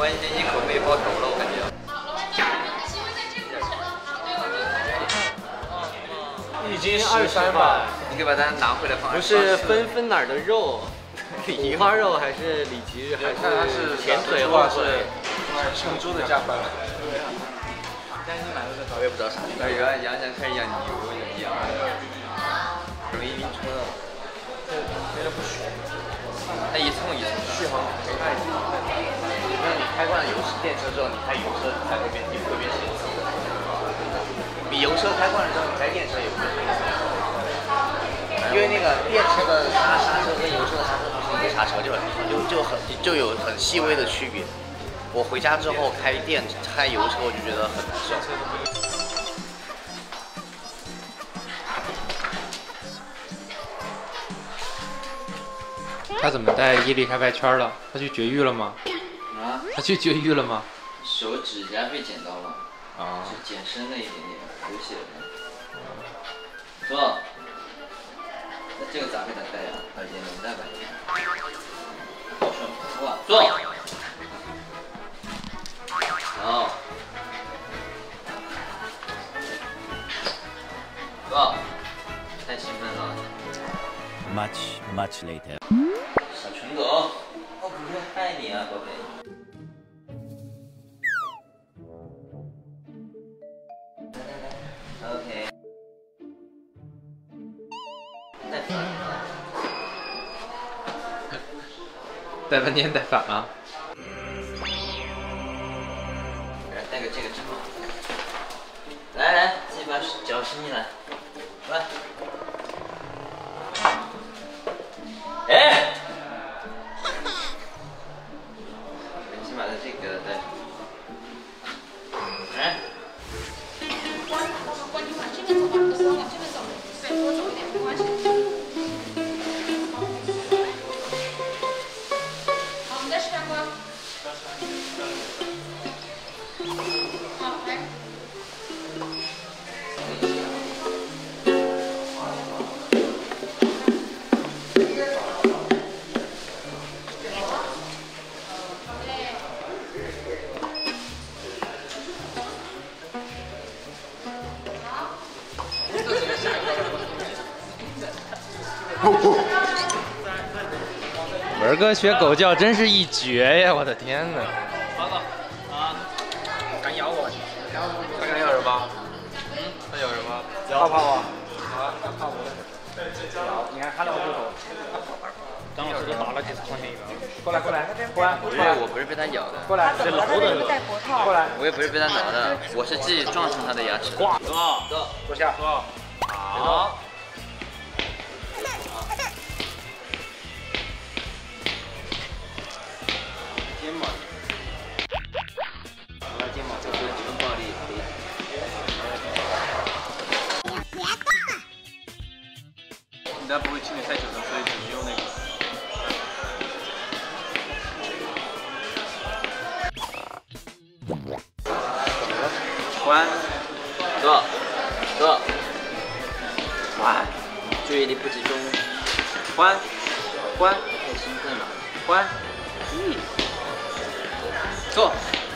然间一口被爆头了，我感觉。 已经23吧， 你可以把它拿回来放。 不是分哪儿的肉？五花肉还是里脊还是前腿后腿？ 成都的加班。 我也不知道啥。杨洋开始养牛，养容易晕车。 有点不爽。 它一蹭一蹭的。 续航太低。 那你开惯了油电车之后，你开油车才会变形。你油车开惯了之后，你开电车也不会变形。因为那个电车的刹车跟油车的刹车不是一个刹车，就有很细微的区别。我回家之后开油车，我就觉得很难受。 他怎么在伊犁开外圈了？他去绝育了吗？ 啊？ 他去绝育了吗？ 手指甲被剪到了， 啊， 是剪深了一点点，流血了。坐。那这个咋给它戴呀？耳机能戴吧？好顺，哇，坐。好。坐。太兴奋了。 Much later. 小纯狗，我可是爱你啊，宝贝。来，OK。带反了。 带半天带反了。 戴个这个正好。来，自己把脚伸进来，来。哎，你先把它这个带。哎。 关你往这边走吧，不是往这边走，对，多走一点没关系。好，我们再试两关。好，来。 文哥学狗叫真是一绝呀！我的天哪！ 敢咬我？他敢咬人吗？他咬人吗？ 怕不怕我？ 啊，他怕我。 你看他那个骨头， 张老师都打了几次狂犬疫苗。 过来， 我不是被它咬的， 过来，这老头的戴脖套，过来， 我也不是被它挠的，我是自己撞上它的牙齿。 坐下。好。 肩膀，拿肩膀做出几个暴力可以。 你那不会清理太久的，所以只是用那个。关，坐，关，注意力不集中，关，太兴奋了，关，坐，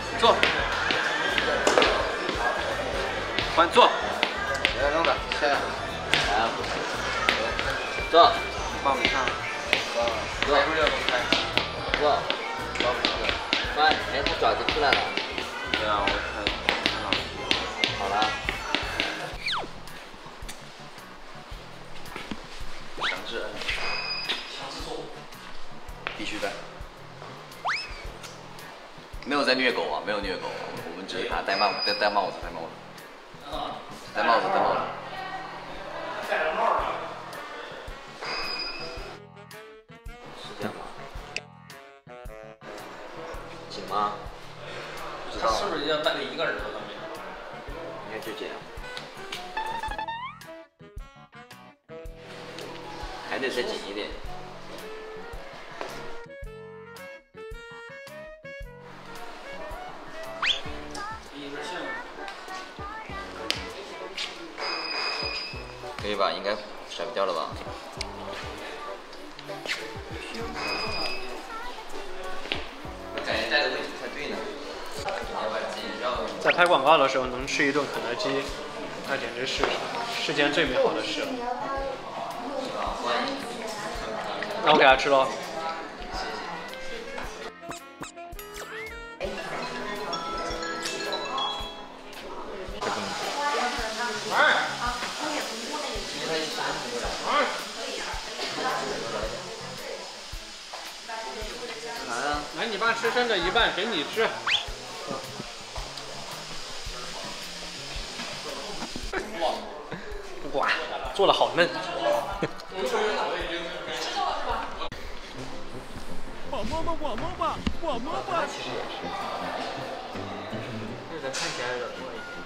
关坐，来弄的，下来，来啊，坐，报名上，坐，坐，关，哎，它爪子出来了，对啊，我看到了，好了，强制做，必须的。没有在虐狗啊，没有虐狗，我们只是给它戴帽子。戴帽子。戴帽子。戴着帽了。是这样吗？紧吗？不知道。是不是要带个一个耳朵上面？ 应该就这样。还得再紧一点。可以吧？应该甩不掉了吧？我感觉戴的位置不太对呢。 在拍广告的时候能吃一顿肯德基，那简直是世间最美好的事了。那我给他吃喽。来，你爸吃剩的一半给你吃。哇，做的好嫩。 我摸摸，我摸吧，我摸吧。其实也是，这个看起来冷漠一点。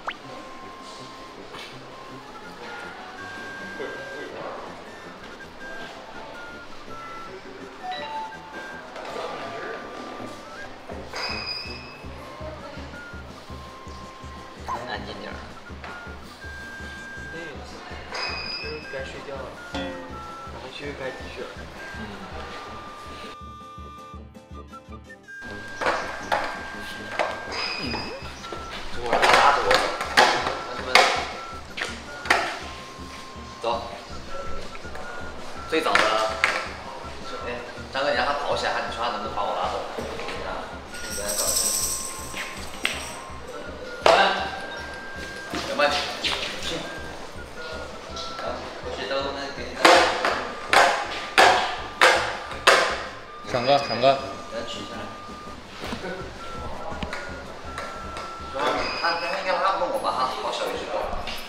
安静点儿。 该睡觉了，然后去该继续了。 我拉着我走，走。最早的，哎，张哥，你让他跑起来，你说他能不能把我拉走？你在搞什么？有问题？去。我去都能给你。 闪哥，闪哥。 给他取下来。他应该拉不动我吧？他好小一只狗。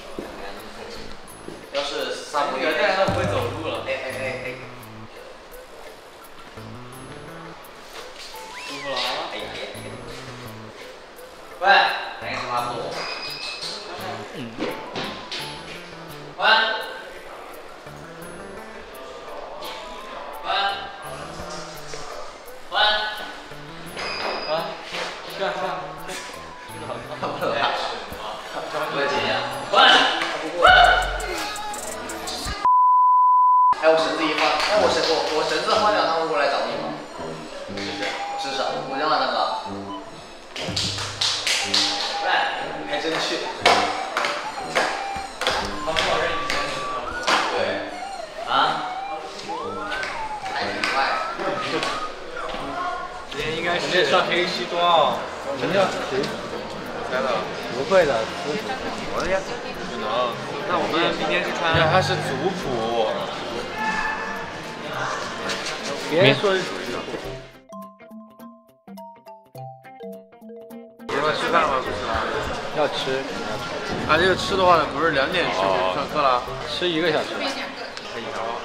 要是散步，他不会走路了。哎。舒服了啊！哎。喂，哪个是拉不动我？喂。哎，我绳子一放，哎，我绳子换掉，他会过来找你吗？试试，我让他那个。喂，还真去。他们老认以前是吗？对。啊？还挺快。 今天应该是穿黑西装。 什么叫谁？ 猜的？ 不会的， 我的呀。不能。那我们明天去穿。 他是族谱。别说是主义的。 你要吃饭吗？不吃了。 要吃，肯定要吃。 他这个吃的话呢，不是2点上课了， 吃1个小时。 还一条。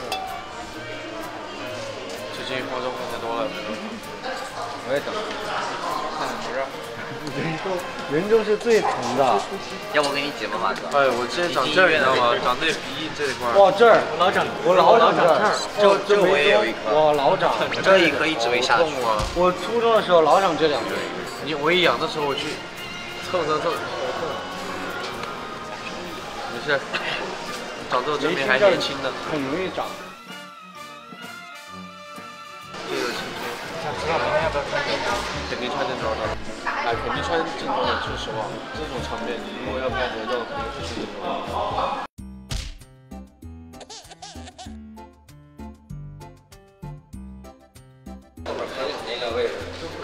最近化妆化太多了。 我也等。 看怎么回事？ 人中是最疼的。 要不给你解吗，马哥？ 哎，我之前长这儿，你知道吗？长这鼻这一块。 哇，这儿我老长这儿， 这我也有一颗。 我老长。 这一颗一直没下去。 我初中的时候老长这2根。 我一痒的时候我去蹭。没事，长痘证明还年轻的。 很容易长。 这个青春。想知道明天要不要穿正装？肯定穿正装的。哎，肯定穿正装的。说实话，这种场面，如果要拍合照，肯定是穿正装。 那个位置。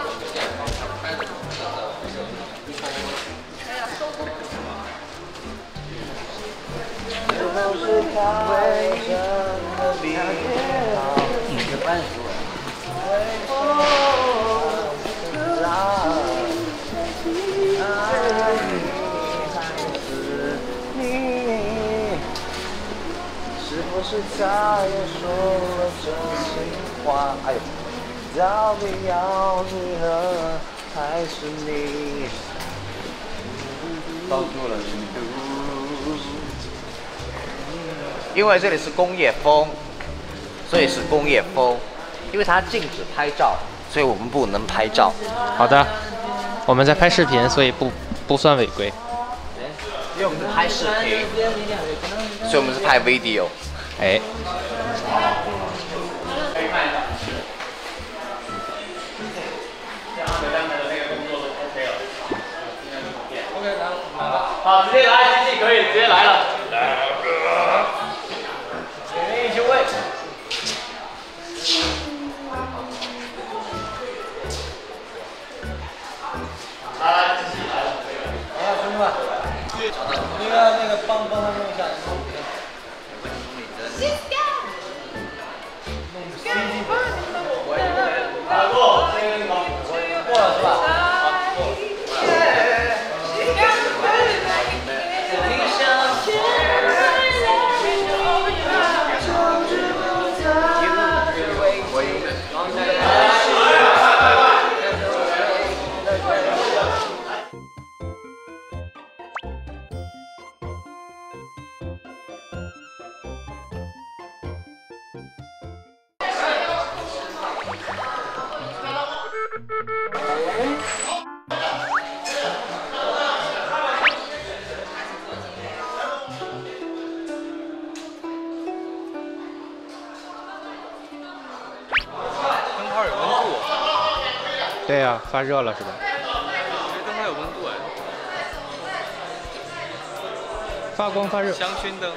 是不是他也说了真心话？哎呦，到底要你和还是你？ 到住了， 因为这里是工业风，所以是工业风。因为它禁止拍照，所以我们不能拍照。 好的，我们在拍视频，所以不算违规。 因为我们是拍视频，所以我们是拍 video。 哎。 好，直接来，机器可以直接来了。前面一休位。来，机器来了。 好，兄弟们，那个帮他弄一下。过了是吧？ 对呀，发热了是吧？ 灯泡有温度哎。 发光发热。 香薰灯。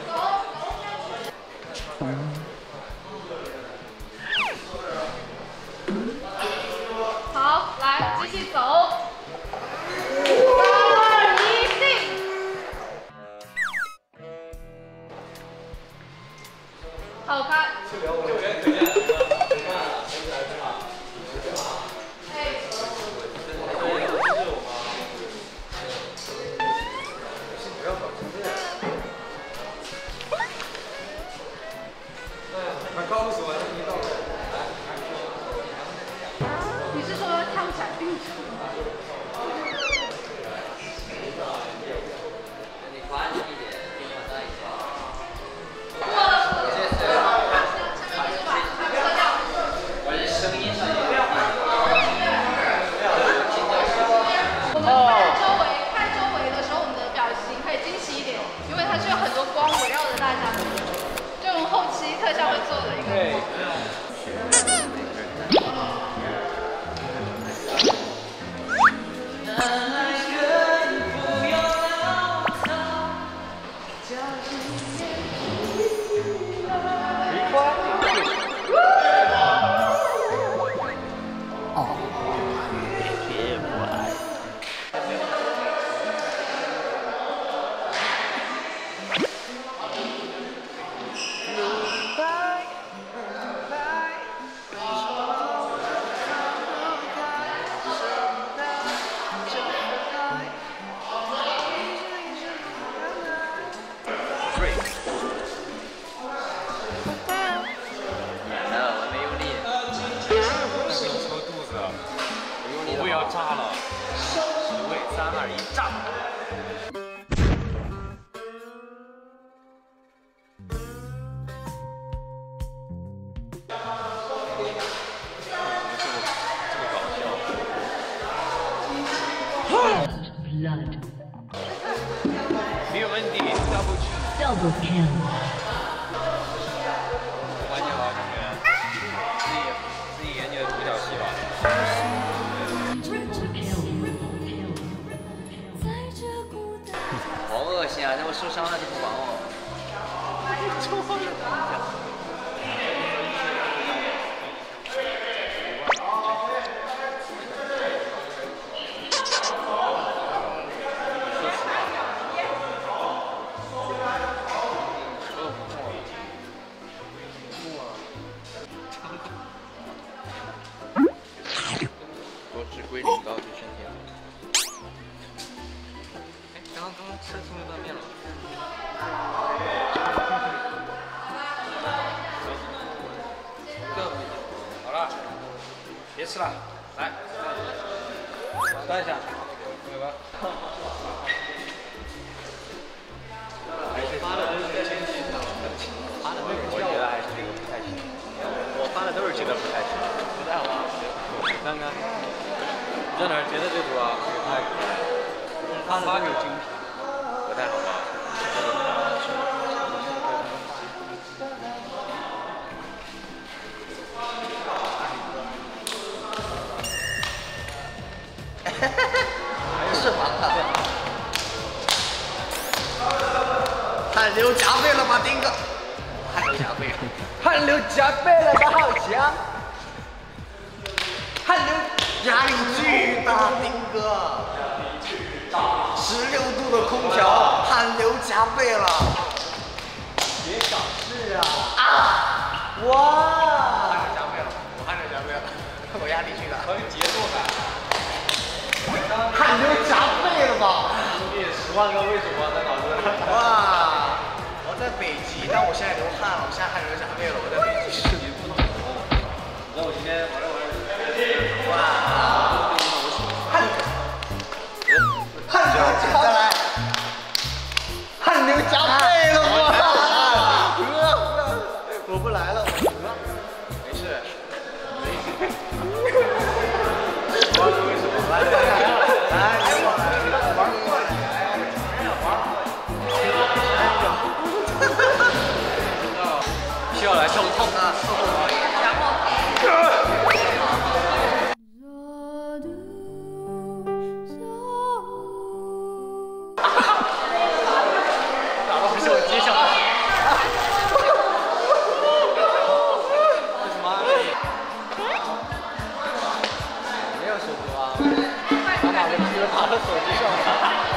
好，来继续走。3、2、1，定。好看。你是说跳起来并出吗？ 你宽一点，更宽大一点。我的声音上也不要。 我们看周围的时候，我们的表情可以惊喜一点，因为它是有很多光围绕着大家，就我们后期特效会做的一个。 我要炸了！10位，3、2、1，炸！没有问题 ，Double kill。完结了，同学，自己演你的独角戏吧。 好恶心啊！这我受伤了就不管我。 多吃龟苓膏对身体好。哎，刚刚吃葱油拌面了。好了，别吃了，来，端一下，有吧？发的都是这些，发的我觉得还是这个不太行。我发的都是这个不太行，不太好吧？看看，你在哪儿截的这图啊？发给精品，不太好吧？ 是防卡。 汗流浃背了吧，丁哥？汗流浃背了， 汗流浃背了吧，好强！汗流压力巨大，丁哥。16度的空调，汗流浃背了。 别搞事啊！哇！ 汗流浃背了，我汗流浃背了，我压力巨大。 很有节奏感。 汗流浃背了吧？ 兄弟，10万个为什么在脑子里？ 哇！我在北极，但我现在流汗了，我现在汗流浃背了，我在北极。 你不能说。那我今天玩着玩着， 哇！汗流浃背，汗流浃背了吗？我不来了，没事。为什么？来，我来，玩过来， 需要来上套啊！手机上。为什么？没有手机吗？把哪个贴到他的手机上？